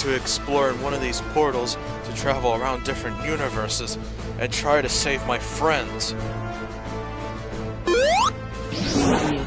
to explore in one of these portals to travel around different universes and try to save my friends. You